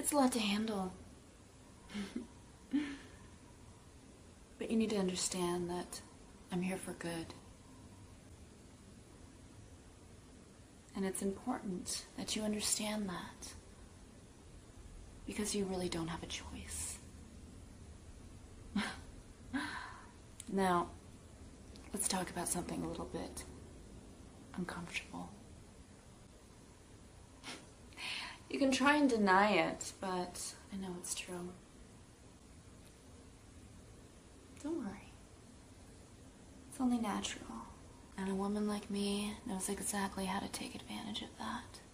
It's a lot to handle. But you need to understand that I'm here for good. And it's important that you understand that. Because you really don't have a choice. Now, let's talk about something a little bit uncomfortable. You can try and deny it, but I know it's true. Don't worry. It's only natural. And a woman like me knows exactly how to take advantage of that.